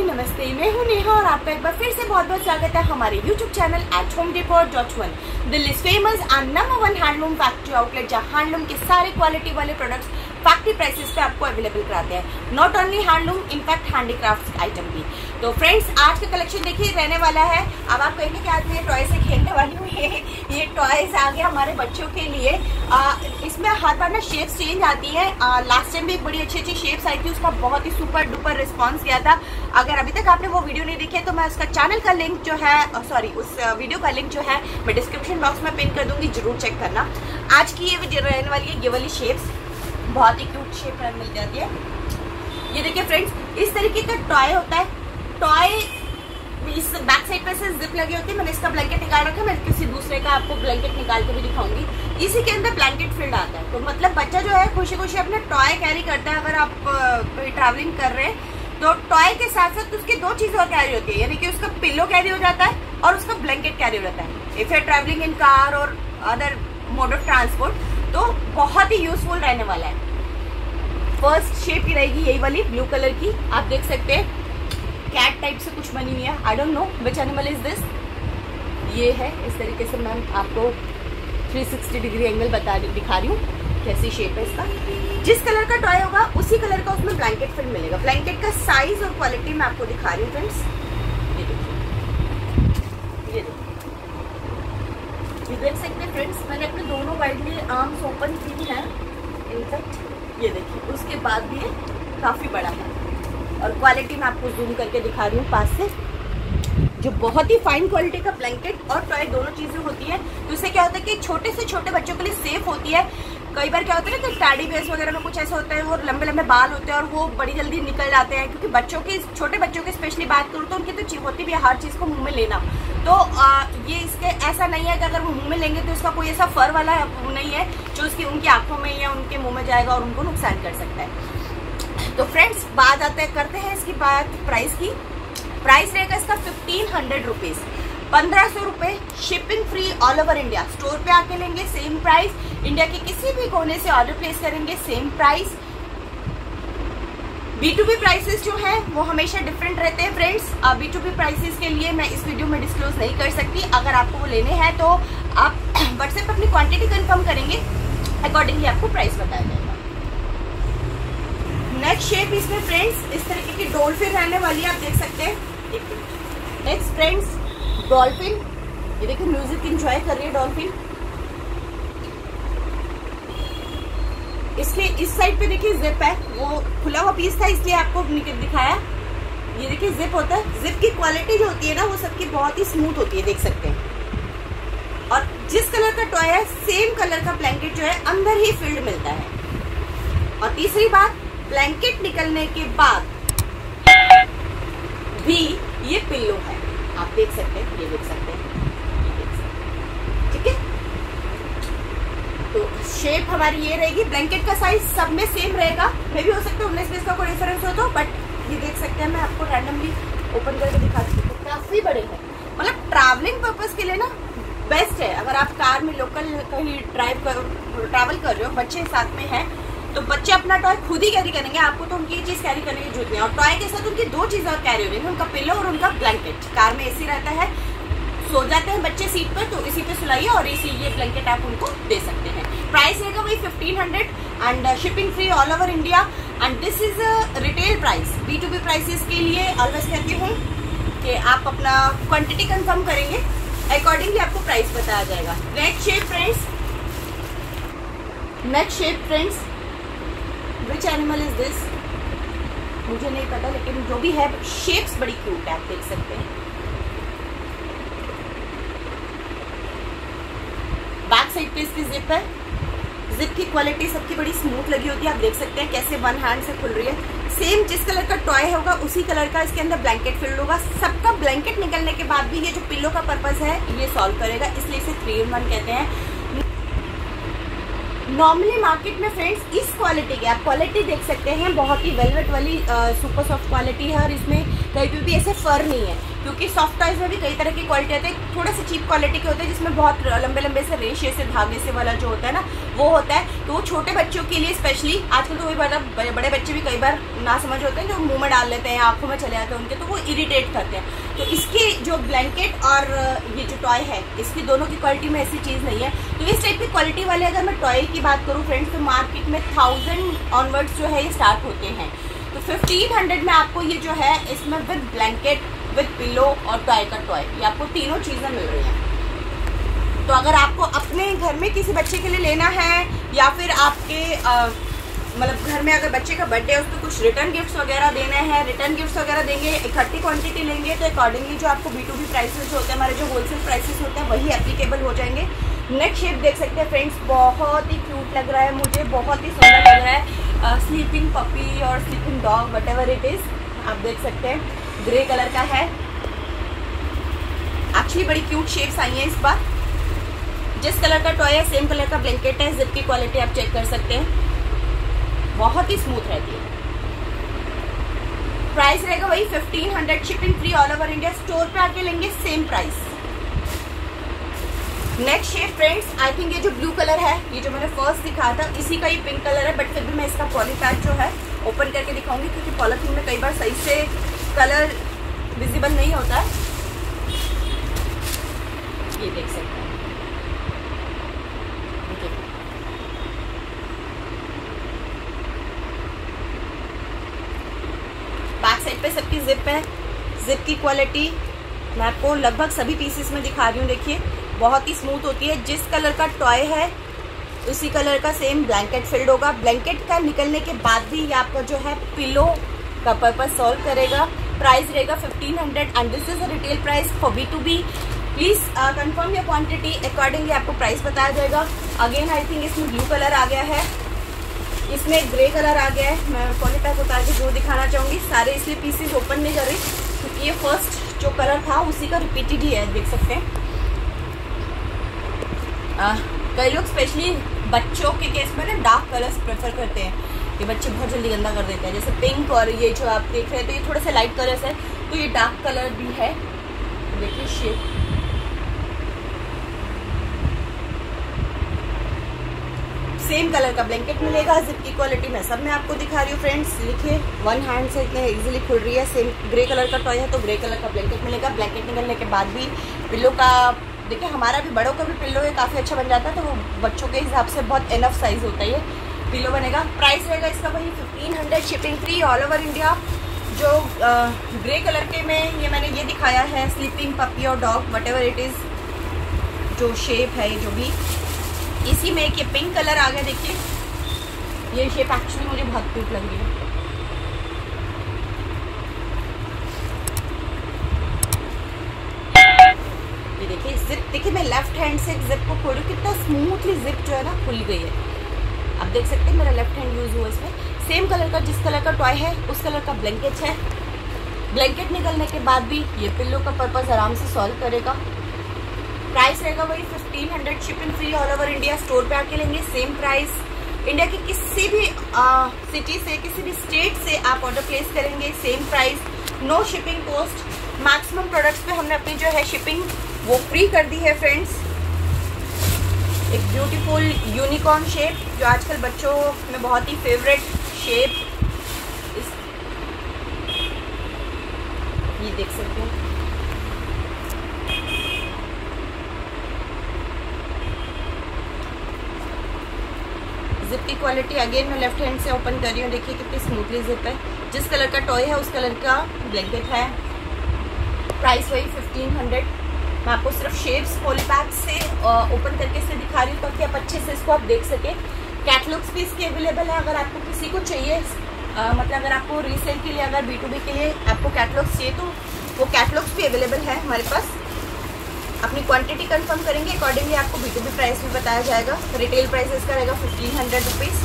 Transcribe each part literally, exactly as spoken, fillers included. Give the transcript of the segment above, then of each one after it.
नमस्ते, मैं हूं नेहा और आपका एक बार फिर से बहुत बहुत स्वागत है हमारे YouTube channel at home decor dot one, Delhi famous and number one handloom factory outlet, जहां हैंडलूम के सारे क्वालिटी वाले प्रोडक्ट्स फैक्ट्री प्राइसेस पे आपको अवेलेबल कराते हैं। Not only handloom, in fact handicraft item भी। तो फ्रेंड्स, आज का कलेक्शन देखिए रहने वाला है। अब आप कहेंगे कि आज मैं टॉय से खेलने वाली हूँ, ये ये टॉयज आ गया हमारे बच्चों के लिए। आ, इसमें हर बार ना शेप्स चेंज आती है। लास्ट टाइम भी एक बड़ी अच्छी अच्छी शेप्स आई थी, उसका बहुत ही सुपर डुपर रिस्पॉन्स किया था। अगर अभी तक आपने वो वीडियो नहीं देखी है तो मैं उसका चैनल का लिंक जो है सॉरी उस वीडियो का लिंक जो है मैं डिस्क्रिप्शन बॉक्स में पिन कर दूंगी, जरूर चेक करना। आज की ये रहने वाली है ये वाली शेप्स, बहुत ही क्यूट शेप मिल जाती है। ये देखिए फ्रेंड्स, इस तरीके का टॉय होता है। टॉय इस बैक साइड पे से जिप लगी होती है। मैंने इसका ब्लैंकेट निकाल रखा है, मैं किसी दूसरे का आपको ब्लैंकेट निकाल के भी दिखाऊंगी। इसी के अंदर ब्लैंकेट फिल्ड आता है, तो मतलब बच्चा जो है खुशी खुशी अपना टॉय कैरी करता है। अगर आप कोई ट्रैवलिंग कर रहे हैं तो टॉय के साथ साथ उसकी दो चीजें और कैरी होती है, यानी कि उसका पिलो कैरी हो जाता है और उसका ब्लैंकेट कैरी हो जाता है। If you are travelling in car और अदर मोड ऑफ ट्रांसपोर्ट तो बहुत ही यूजफुल रहने वाला है। फर्स्ट शेप की रहेगी यही वाली ब्लू कलर की, आप देख सकते हैं कैट टाइप से कुछ बनी हुई है। I don't know which animal is this. ये है इस तरीके से, मैं आपको थ्री सिक्सटी डिग्री एंगल बता दिखा रही हूँ कैसी शेप है इसका। जिस कलर का टॉय होगा उसी कलर का उसमें ब्लैंकेट फिल मिलेगा। ब्लैंकेट का साइज और क्वालिटी मैं आपको दिखा रही हूँ फ्रेंड्स। ये देखिए, ये देखिए, ये देख सकते हैं फ्रेंड्स, मैंने अपने दोनों वाइडली आर्म्स ओपन की हैं। इनफैक्ट ये देखिए, उसके बाद भी ये काफी बड़ा है और क्वालिटी मैं आपको जूम करके दिखा रही हूँ पास से, जो बहुत ही फाइन क्वालिटी का ब्लैंकेट और टॉय दोनों चीजें होती है। तो इससे क्या होता है कि छोटे से छोटे बच्चों के लिए सेफ होती है। कई बार क्या होता है ना कि टैडी बेयर्स वगैरह में कुछ ऐसा होता है, वो लंबे लंबे बाल होते हैं और वो बड़ी जल्दी निकल जाते हैं, क्योंकि बच्चों की छोटे बच्चों की स्पेशली बात करूँ तो उनकी तो होती भी है हर चीज को मुंह में लेना। तो आ, ये इसके ऐसा नहीं है कि अगर वो मुंह में लेंगे तो इसका कोई ऐसा फर वाला नहीं है जो उसकी उनकी आंखों में या उनके मुंह में जाएगा और उनको नुकसान कर सकता है। तो फ्रेंड्स, बात आते करते हैं इसकी बात प्राइस की। प्राइस रहेगा इसका फिफ्टीन हंड्रेड रुपीज, पंद्रह सौ रुपए, shipping free all over India. Store पे आके लेंगे सेम प्राइस, इंडिया के किसी भी कोने से ऑर्डर प्लेस करेंगे same price. B to B prices जो है वो हमेशा डिफरेंट रहते हैं friends. B to B prices के लिए मैं इस वीडियो में डिस्क्लोज नहीं कर सकती। अगर आपको वो लेने हैं तो आप व्हाट्सएप पर अपनी क्वांटिटी कंफर्म करेंगे, अकॉर्डिंगली आपको प्राइस बताया जाएगा। नेक्स्ट शेप इसमें फ्रेंड्स इस तरीके की डॉल्फिन रहने वाली है, आप देख सकते हैं। नेक्स्ट फ्रेंड्स डॉल्फिन, ये देखिए म्यूजिक एंजॉय कर रही है डॉल्फिन। इसलिए इस साइड पे देखिए जिप है, वो खुला हुआ पीस था इसलिए आपको दिखाया। ये देखिए जिप होता है। जिप की क्वालिटी जो होती है ना वो सबकी बहुत ही स्मूथ होती है, देख सकते हैं। और जिस कलर का टॉय है सेम कलर का ब्लैंकेट जो है अंदर ही फिल्ड मिलता है। और तीसरी बात, ब्लैंकेट निकलने के बाद भी ये पिल्लो है, आप देख सकते हैं, ये देख सकते हैं, ठीक है। तो शेप हमारी ये रहेगी। ब्लैंकेट का साइज सब में सेम रहेगा, मे भी हो सकता है उन्नीस बीस का कोई डिफरेंस हो तो, बट ये देख सकते हैं, मैं आपको रैंडमली ओपन करके दिखा सकती हूँ। काफी बड़े हैं, मतलब ट्रैवलिंग पर्पज के लिए ना बेस्ट है। अगर आप कार में लोकल कहीं ड्राइव कर ट्रैवल कर रहे हो, बच्चे साथ में हैं, तो बच्चे अपना टॉय खुद ही कैरी करेंगे, आपको तो उनकी चीज कैरी करने की जरूरत नहीं। और टॉय के साथ उनकी दो चीजें और कैरी हो रही है, उनका पिलो और उनका ब्लैंकेट। कार में एसी रहता है, सो जाते हैं बच्चे सीट पर, तो इसी पे सुलाइए और इसी ये ब्लैंकेट आप उनको दे सकते हैं। प्राइस रहेगा वही fifteen hundred and shipping free all over India. And this is retail price. B to B prices के लिए ऑलवेज कहती हूँ कि आप अपना क्वांटिटी कंफर्म करेंगे, अकॉर्डिंगली आपको प्राइस बताया जाएगा। Next shape friends, next shape friends which animal is this मुझे नहीं पता, लेकिन जो भी है शेप्स बड़ी क्यूट है, आप देख सकते हैं। बैक साइड पे इसकी जिप है। जिप की क्वालिटी सबकी बड़ी स्मूथ लगी होती है, आप देख सकते हैं कैसे वन हैंड से खुल रही है। सेम जिस कलर का टॉय होगा उसी कलर का इसके अंदर ब्लैंकेट फिल्ड होगा। सबका ब्लैंकेट निकलने के बाद भी ये जो पिलो का पर्पस है ये सॉल्व करेगा, इसलिए इसे थ्री इन वन कहते हैं। नॉर्मली मार्केट में फ्रेंड्स इस क्वालिटी की आप क्वालिटी देख सकते हैं, बहुत ही वेलवेट वाली सुपर सॉफ्ट क्वालिटी है और इसमें कहीं पे भी ऐसे फर नहीं है। क्योंकि सॉफ्ट टॉयज में भी कई तरह की क्वालिटी आती है। थोड़े से चीप क्वालिटी के होते हैं जिसमें बहुत लंबे लंबे से रेशे से धागे से वाला जो होता है ना वो होता है। तो वो छोटे बच्चों के लिए स्पेशली, आजकल तो वही बड़ा बड़े बच्चे भी कई बार ना समझ होते हैं जो मुंह में डाल लेते हैं, आंखों में चले जाते हैं उनके, तो वो इरिटेट करते हैं। तो इसकी जो ब्लैंकेट और ये जो टॉय है इसकी दोनों की क्वालिटी में ऐसी चीज़ नहीं है। तो इस टाइप की क्वालिटी वाले अगर मैं टॉय की बात करूँ फ्रेंड्स, तो मार्केट में थाउजेंड ऑनवर्ड्स जो है ये स्टार्ट होते हैं। तो फिफ्टीन हंड्रेड में आपको ये जो है इसमें विद ब्लैंकेट, विद पिलो और टॉय का टॉय, ये आपको तीनों चीज़ें मिल रही हैं। तो अगर आपको अपने घर में किसी बच्चे के लिए लेना है या फिर आपके मतलब घर में अगर बच्चे का बर्थडे है उसको कुछ रिटर्न गिफ्ट्स वगैरह देने हैं, रिटर्न गिफ्ट्स वगैरह देंगे, इकट्ठी क्वांटिटी लेंगे तो अकॉर्डिंगली जो आपको बी टू बी प्राइसेस होते हैं, हमारे जो होलसेल प्राइसेस होते हैं वही एप्लीकेबल हो जाएंगे। नेक्स्ट शेप देख सकते हैं फ्रेंड्स, बहुत ही क्यूट लग रहा है, मुझे बहुत ही सुंदर लग रहा है। स्लीपिंग पपी और sleeping dog whatever it is, आप देख सकते हैं, ग्रे कलर का है। एक्चुअली बड़ी क्यूट शेप्स आई हैं इस बार। जिस कलर का टॉय है सेम कलर का ब्लैंकेट है। जिप की क्वालिटी आप चेक कर सकते हैं, बहुत ही स्मूथ रहती है। प्राइस रहेगा वही fifteen hundred, shipping free all over India. Store पे आके लेंगे same price. Next shade friends, I think ये जो ब्लू कलर है, ये जो मैंने फर्स्ट दिखाया था इसी का ही पिंक कलर है, बट फिर भी मैं इसका पॉली पैक जो है ओपन करके दिखाऊंगी क्योंकि पॉलीथीन में कई बार सही से कलर विजिबल नहीं होता है। ये देख सकते हैं, बैक साइड पे सबकी जिप है। जिप की क्वालिटी मैं आपको लगभग सभी पीसेस में दिखा रही हूँ। देखिए बहुत ही स्मूथ होती है। जिस कलर का टॉय है उसी कलर का सेम ब्लैंकेट फिल्ड होगा। ब्लैंकेट का निकलने के बाद भी ये आपका जो है पिलो का पर्पस सॉल्व करेगा। प्राइस रहेगा fifteen hundred and this is a retail price for B to B. Please confirm your quantity, accordingly आपको प्राइस बताया जाएगा। अगेन आई थिंक इसमें ब्लू कलर आ गया है, इसमें ग्रे कलर आ गया है। मैं पॉली पैक उतार के जो दिखाना चाहूंगी, सारे इसलिए पीसेस ओपन नहीं कर रही क्योंकि ये फर्स्ट जो कलर था उसी का रिपीटेड ही है, देख सकते हैं। आ, कई लोग स्पेशली बच्चों के केस में ना डार्क कलर्स प्रेफर करते हैं, ये बच्चे बहुत जल्दी गंदा कर देते हैं। जैसे पिंक और ये जो आप देख रहे हैं तो ये थोड़े से लाइट कलर्स है, तो ये डार्क कलर भी है। देखिए शेप, सेम कलर का ब्लैंकेट मिलेगा। जिप की क्वालिटी मैं सब में आपको दिखा रही हूँ फ्रेंड्स। देखिए वन हैंड से इतने इजीली खुल रही है। सेम ग्रे कलर का टॉय है तो ग्रे कलर का ब्लैंकेट मिलेगा। ब्लैंकेट निकलने के बाद भी पिल्लो का, देखिए हमारा भी बड़ों का भी पिल्लो ये काफ़ी अच्छा बन जाता है, तो वो बच्चों के हिसाब से बहुत इनफ साइज होता है ये पिल्लो बनेगा। प्राइस रहेगा इसका वही fifteen hundred, shipping free all over India. जो ग्रे कलर के में ये मैंने ये दिखाया है, स्लीपिंग पपी और dog whatever it is, जो शेप है जो भी, इसी में एक ये पिंक कलर आ गया। देखिए ये शेप एक्चुअली मुझे बहुत क्यूट लग रही है। ये देखिए जिप, देखिए मैं लेफ्ट हैंड से जिप को खोलूं, कितना स्मूथली जिप जो है ना खुल गई है। आप देख सकते हैं मेरा लेफ्ट हैंड यूज हुआ इसमें। सेम कलर का, जिस कलर का टॉय है उस कलर का ब्लैंकेट है। ब्लैंकेट निकलने के बाद भी ये पिल्लो का पर्पस आराम से सॉल्व करेगा। प्राइस रहेगा वही fifteen hundred, shipping free all over India. Store पे आके लेंगे सेम प्राइस। इंडिया के किसी भी सिटी से, किसी भी स्टेट से आप ऑर्डर प्लेस करेंगे same price, no shipping cost. Maximum products पे हमने अपनी जो है शिपिंग वो फ्री कर दी है फ्रेंड्स। एक ब्यूटीफुल यूनिकॉर्न शेप जो आजकल बच्चों में बहुत ही फेवरेट शेप, इस ये देख सकते हैं। जिप की क्वालिटी अगेन मैं लेफ्ट हैंड से ओपन कर रही हूँ। देखिए कितनी स्मूथली जिप है। जिस कलर का टॉय है उस कलर का ब्लैंकेट है। प्राइस वही फिफ्टीन हंड्रेड। मैं आपको सिर्फ शेप्स पॉली पैक से ओपन करके इसे दिखा रही हूँ ताकि आप अच्छे से इसको आप देख सकें। कैटलॉग्स भी इसके अवेलेबल है, अगर आपको किसी को चाहिए, आ, मतलब अगर आपको रीसेल के लिए, अगर बी टू बी के लिए आपको कैटलॉग्स चाहिए तो वो कैटलॉग्स भी अवेलेबल है हमारे पास। अपनी क्वांटिटी कंफर्म करेंगे, अकॉर्डिंगली आपको बी टू बी प्राइस भी बताया जाएगा। रिटेल प्राइस इसका रहेगा fifteen hundred rupees.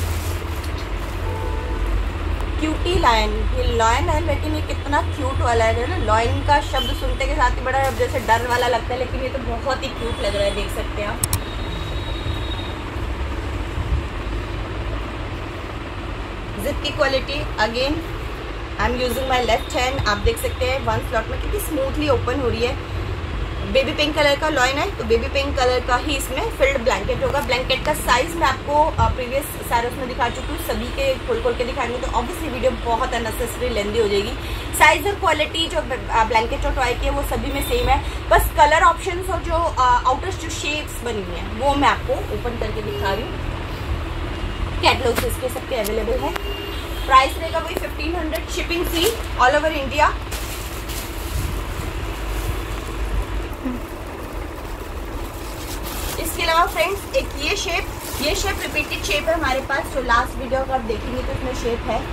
Cutie lion, ये लायन है लेकिन ये कितना क्यूट वाला है ना। लायन का शब्द सुनते के साथ ही बड़ा जैसे डर वाला लगता है, लेकिन ये तो बहुत ही क्यूट लग रहा है, देख सकते हैं आप। जिप की quality again I am using my left hand. आप देख सकते हैं वन स्लॉट में कितनी स्मूथली ओपन हो रही है। बेबी पिंक कलर का लॉइन है, तो बेबी पिंक कलर का ही इसमें फिल्ड ब्लैंकेट होगा। ब्लैंकेट का साइज मैं आपको प्रीवियस सारे उसमें दिखा चुकी हूँ, सभी के खोल खोल के दिखाएंगे तो ऑब्वियसली वीडियो बहुत अननेसेसरी लेंदी हो जाएगी। साइज और क्वालिटी जो ब्लैंकेट और टॉय की है वो सभी में सेम है, बस कलर ऑप्शंस और जो आउटर जो शेप्स बनी हुई है वो मैं आपको ओपन करके दिखा रही हूँ। कैटलॉग्स इसके सबके अवेलेबल है। प्राइस रहेगा वही fifteen hundred, shipping free all over India. इसके अलावा फ्रेंड्स एक ये शेप, ये शेप रिपीटेड शेप है हमारे पास, जो लास्ट वीडियो अगर आप देखेंगे तो इसमें शेप है।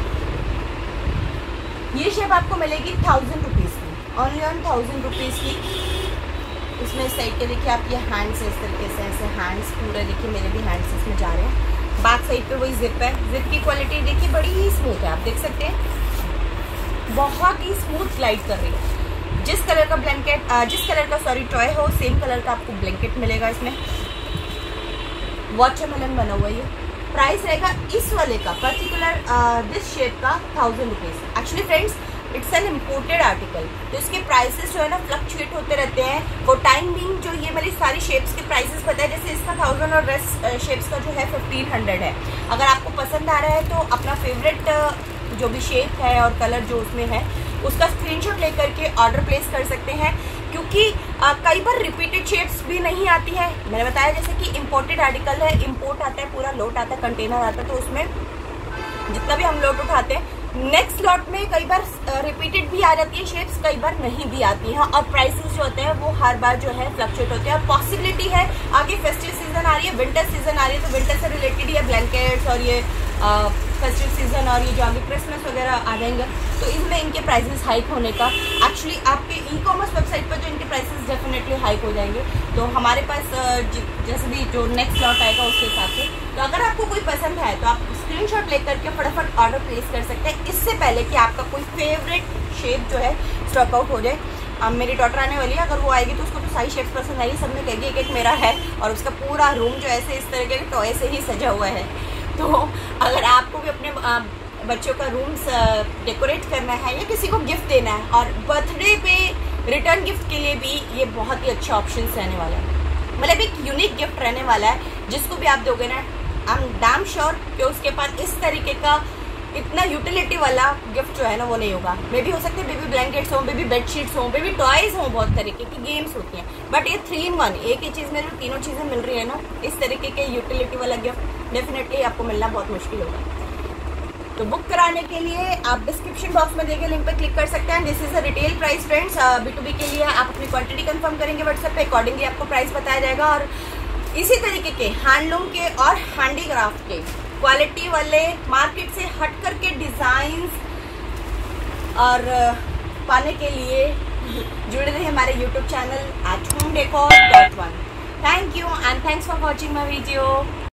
ये शेप आपको मिलेगी थाउजेंड रुपीज़ की, ओनली ऑन थाउजेंड रुपीज़ की। इसमें इस साइड के देखिए आप ये हैंड्स इस तरीके से, ऐसे हैंड्स पूरे देखिए, मेरे भी हैंड्स इसमें जा रहे हैं। बैक साइड पे वही जिप है। जिप की क्वालिटी देखिए बड़ी ही स्मूथ है, आप देख सकते हैं बहुत ही स्मूथ ग्लाइड कर रही है। जिस कलर का ब्लैंकेट, जिस कलर का सॉरी टॉय हो, सेम कलर का आपको ब्लैंकेट मिलेगा। इसमें वाटरमेलन बना हुआ है। ये प्राइस रहेगा इस वाले का पर्टिकुलर दिस शेप का thousand rupees. Actually friends it's an imported article, तो इसके प्राइसेस जो है ना फ्लक्चुएट होते रहते हैं। वो टाइम बीइंग जो ये मेरी सारी शेप्स के प्राइसेस पता है, जैसे इसका थाउजेंड और रेस्ट शेप्स का जो है फिफ्टीन हंड्रेड है। अगर आपको पसंद आ रहा है तो अपना फेवरेट जो भी शेप है और कलर जो उसमें है उसका स्क्रीनशॉट लेकर के ऑर्डर प्लेस कर सकते हैं, क्योंकि आ, कई बार रिपीटेड शेप्स भी नहीं आती है। मैंने बताया जैसे कि इम्पोर्टेड आर्टिकल है, इम्पोर्ट आता है, पूरा लोट आता है, कंटेनर आता है, तो उसमें जितना भी हम लोट उठाते हैं नेक्स्ट लॉट में कई बार रिपीटेड भी आ जाती है शेप्स, कई बार नहीं भी आती हैं, और प्राइसेस जो होते हैं वो हर बार जो है फ्लक्चुएट होते हैं। और पॉसिबिलिटी है आगे फेस्टिव सीजन आ रही है, विंटर सीजन आ रही है, तो विंटर से रिलेटेड ही है ब्लैंकेट्स और ये फेस्टिव सीजन, और ये जो आगे क्रिसमस वगैरह आ जाएंगे तो इनमें इनके प्राइसेस हाइक होने का, एक्चुअली आपके ई कॉमर्स वेबसाइट पर जो इनके प्राइसेस डेफिनेटली हाइक हो जाएंगे। तो हमारे पास जैसे भी जो नेक्स्ट लॉट आएगा उसके हिसाब से, तो अगर आपको कोई पसंद है तो आप स्क्रीनशॉट लेकर के फटाफट ऑर्डर प्लेस कर सकते हैं, इससे पहले कि आपका कोई फेवरेट शेप जो है स्टॉक आउट हो जाए। अब मेरी डॉटर आने वाली है, अगर वो आएगी तो उसको तो सारी शेप्स पसंद आएगी, सब में कहेगी एक एक मेरा है, और उसका पूरा रूम जो ऐसे इस तरह के टॉय से ही सजा हुआ है। तो अगर आपको भी अपने बच्चों का रूम डेकोरेट करना है या किसी को गिफ्ट देना है, और बर्थडे पे रिटर्न गिफ्ट के लिए भी ये बहुत ही अच्छा ऑप्शन रहने वाला है, मतलब एक यूनिक गिफ्ट रहने वाला है। जिसको भी आप दोगे ना, आई एम डैम श्योर कि उसके पास इस तरीके का इतना यूटिलिटी वाला गिफ्ट जो है ना वो नहीं होगा। मे भी हो सकते हैं बेबी ब्लैंकेट्स हों, बेबी बेडशीट्स हों, बेबी टॉयज हों, बहुत तरीके की गेम्स होती हैं, बट ये थ्री इन वन एक ही चीज़ में जो तीनों चीज़ें मिल रही है ना, इस तरीके के यूटिलिटी वाला गिफ्ट डेफिनेटली आपको मिलना बहुत मुश्किल होगा। तो बुक कराने के लिए आप डिस्क्रिप्शन बॉक्स में देखे लिंक पर क्लिक कर सकते हैं। This is a retail price friends, B to B के लिए आप अपनी क्वांटिटी कंफर्म करेंगे व्हाट्सएप पे, अकॉर्डिंगली आपको प्राइस बताया जाएगा। और इसी तरीके के हैंडलूम के और हैंडीक्राफ्ट के क्वालिटी वाले मार्केट से हट करके डिजाइन्स और पाने के लिए जुड़े रहे हमारे YouTube channel at home decor dot one. Thank you and thanks for watching my video.